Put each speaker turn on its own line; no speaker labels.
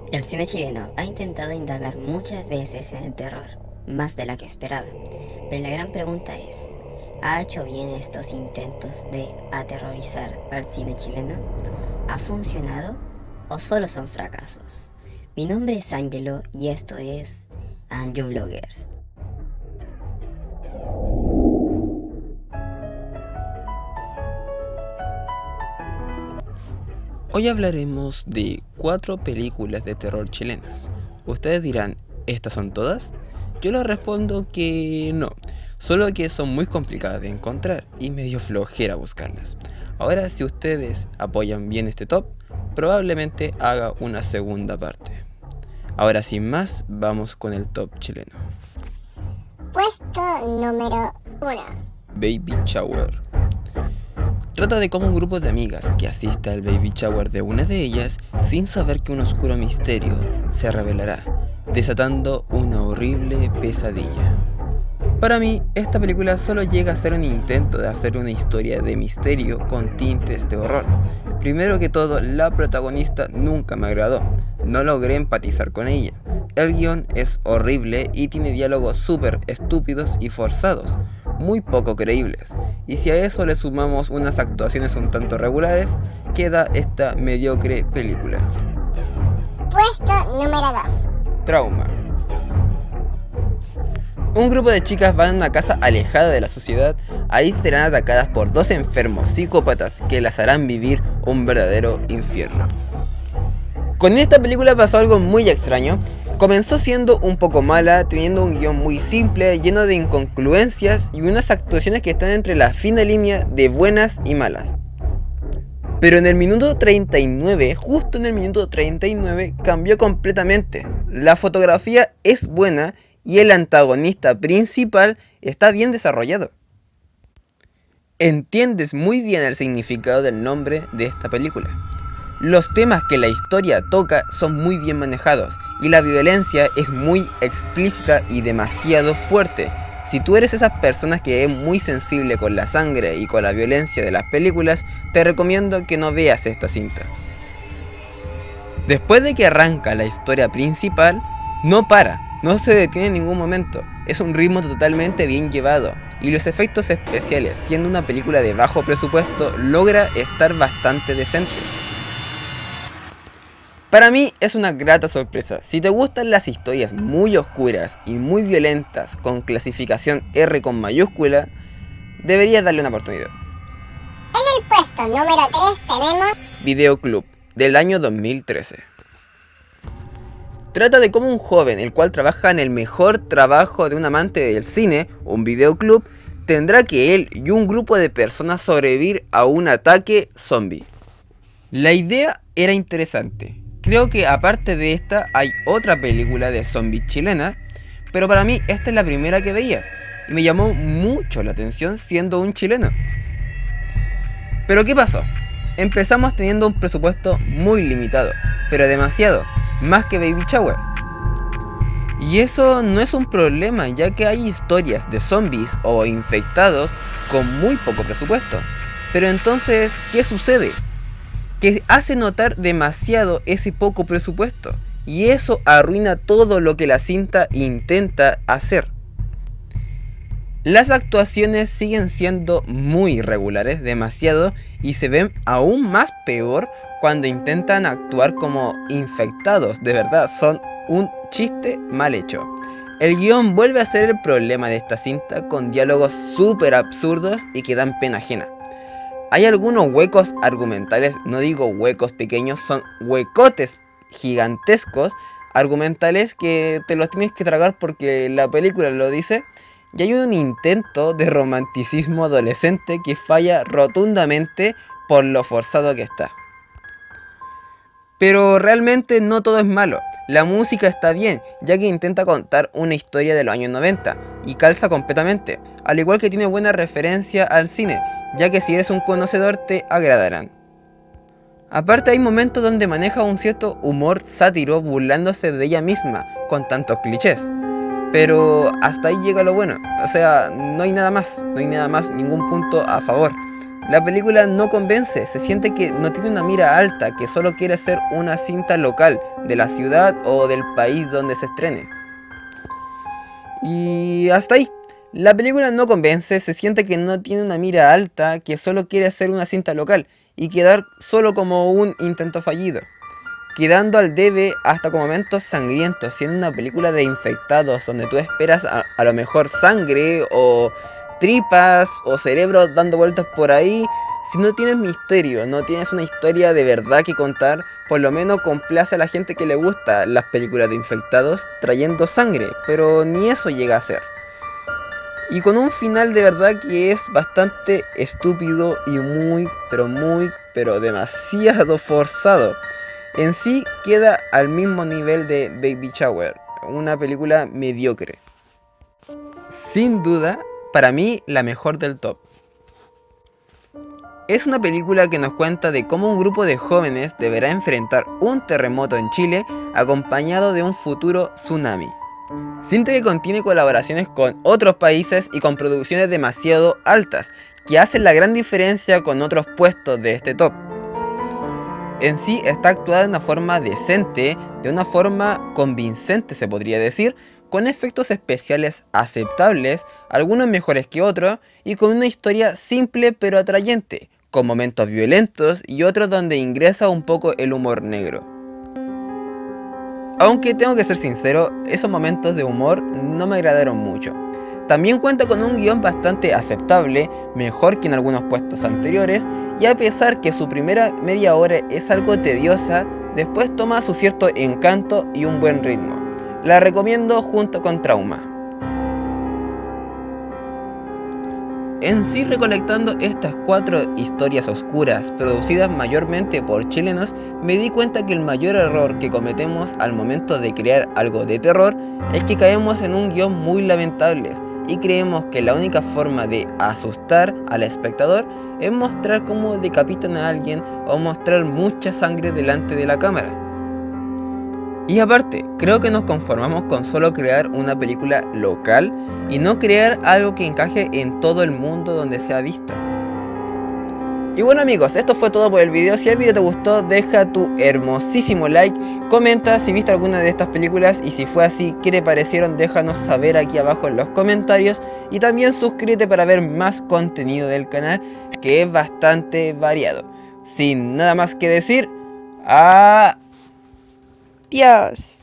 El cine chileno ha intentado indagar muchas veces en el terror, más de la que esperaba. Pero la gran pregunta es, ¿ha hecho bien estos intentos de aterrorizar al cine chileno? ¿Ha funcionado o solo son fracasos? Mi nombre es Angelo y esto es Anju Vloggers.
Hoy hablaremos de 4 películas de terror chilenas. Ustedes dirán, ¿estas son todas? Yo les respondo que no, solo que son muy complicadas de encontrar y medio flojera buscarlas. Ahora, si ustedes apoyan bien este top, probablemente haga una segunda parte. Ahora, sin más, vamos con el top chileno.
Puesto número 1.
Baby Shower. Trata de cómo un grupo de amigas que asiste al baby shower de una de ellas sin saber que un oscuro misterio se revelará, desatando una horrible pesadilla. Para mí, esta película solo llega a ser un intento de hacer una historia de misterio con tintes de horror. Primero que todo, la protagonista nunca me agradó, no logré empatizar con ella. El guión es horrible y tiene diálogos súper estúpidos y forzados, muy poco creíbles, y si a eso le sumamos unas actuaciones un tanto regulares, queda esta mediocre película.
Puesto número 2.
Trauma. Un grupo de chicas van a una casa alejada de la sociedad, ahí serán atacadas por 2 enfermos psicópatas que las harán vivir un verdadero infierno. Con esta película pasó algo muy extraño. Comenzó siendo un poco mala, teniendo un guión muy simple, lleno de incongruencias y unas actuaciones que están entre la fina línea de buenas y malas. Pero en el minuto 39, justo en el minuto 39, cambió completamente. La fotografía es buena y el antagonista principal está bien desarrollado. Entiendes muy bien el significado del nombre de esta película. Los temas que la historia toca son muy bien manejados y la violencia es muy explícita y demasiado fuerte. Si tú eres esas personas que es muy sensible con la sangre y con la violencia de las películas, te recomiendo que no veas esta cinta. Después de que arranca la historia principal, no para, no se detiene en ningún momento. Es un ritmo totalmente bien llevado y los efectos especiales, siendo una película de bajo presupuesto, logra estar bastante decentes. Para mí es una grata sorpresa. Si te gustan las historias muy oscuras y muy violentas con clasificación R con mayúscula, deberías darle una oportunidad.
En el puesto número 3 tenemos
Videoclub, del año 2013. Trata de cómo un joven, el cual trabaja en el mejor trabajo de un amante del cine, un videoclub, tendrá que él y un grupo de personas sobrevivir a un ataque zombie. La idea era interesante. Creo que aparte de esta hay otra película de zombies chilena, pero para mí esta es la primera que veía y me llamó mucho la atención siendo un chileno. Pero ¿qué pasó? Empezamos teniendo un presupuesto muy limitado, pero demasiado, más que Baby Shower. Y eso no es un problema, ya que hay historias de zombies o infectados con muy poco presupuesto. Pero entonces, ¿qué sucede? Que hace notar demasiado ese poco presupuesto, y eso arruina todo lo que la cinta intenta hacer. Las actuaciones siguen siendo muy irregulares, demasiado, y se ven aún más peor cuando intentan actuar como infectados. De verdad, son un chiste mal hecho. El guión vuelve a ser el problema de esta cinta, con diálogos súper absurdos y que dan pena ajena. Hay algunos huecos argumentales, no digo huecos pequeños, son huecotes gigantescos argumentales que te los tienes que tragar porque la película lo dice. Y hay un intento de romanticismo adolescente que falla rotundamente por lo forzado que está. Pero realmente no todo es malo. La música está bien, ya que intenta contar una historia de los años 90 y calza completamente, al igual que tiene buena referencia al cine, ya que si eres un conocedor te agradarán. Aparte hay momentos donde maneja un cierto humor sátiro burlándose de ella misma, con tantos clichés. Pero hasta ahí llega lo bueno, o sea, no hay nada más, ningún punto a favor. La película no convence, se siente que no tiene una mira alta, que solo quiere ser una cinta local de la ciudad o del país donde se estrene. Y hasta ahí. La película no convence, se siente que no tiene una mira alta, que solo quiere ser una cinta local y quedar solo como un intento fallido, quedando al debe hasta con momentos sangrientos, siendo una película de infectados donde tú esperas a lo mejor sangre o tripas o cerebros dando vueltas por ahí. Si no tienes misterio, no tienes una historia de verdad que contar, por lo menos complace a la gente que le gusta las películas de infectados trayendo sangre, pero ni eso llega a ser. Y con un final de verdad que es bastante estúpido y pero demasiado forzado. En sí queda al mismo nivel de Baby Shower, una película mediocre. Sin duda, para mí la mejor del top. Es una película que nos cuenta de cómo un grupo de jóvenes deberá enfrentar un terremoto en Chile acompañado de un futuro tsunami. Siento que contiene colaboraciones con otros países y con producciones demasiado altas, que hacen la gran diferencia con otros puestos de este top. En sí está actuada de una forma decente, de una forma convincente se podría decir, con efectos especiales aceptables, algunos mejores que otros, y con una historia simple pero atrayente, con momentos violentos y otros donde ingresa un poco el humor negro. Aunque tengo que ser sincero, esos momentos de humor no me agradaron mucho. También cuenta con un guión bastante aceptable, mejor que en algunos puestos anteriores, y a pesar que su primera media hora es algo tediosa, después toma su cierto encanto y un buen ritmo. La recomiendo junto con Trauma. En sí, recolectando estas 4 historias oscuras, producidas mayormente por chilenos, me di cuenta que el mayor error que cometemos al momento de crear algo de terror es que caemos en un guión muy lamentable y creemos que la única forma de asustar al espectador es mostrar cómo decapitan a alguien o mostrar mucha sangre delante de la cámara. Y aparte, creo que nos conformamos con solo crear una película local y no crear algo que encaje en todo el mundo donde sea vista. Y bueno amigos, esto fue todo por el video. Si el video te gustó, deja tu hermosísimo like, comenta si viste alguna de estas películas y si fue así, qué te parecieron, déjanos saber aquí abajo en los comentarios. Y también suscríbete para ver más contenido del canal, que es bastante variado. Sin nada más que decir, ¡adiós!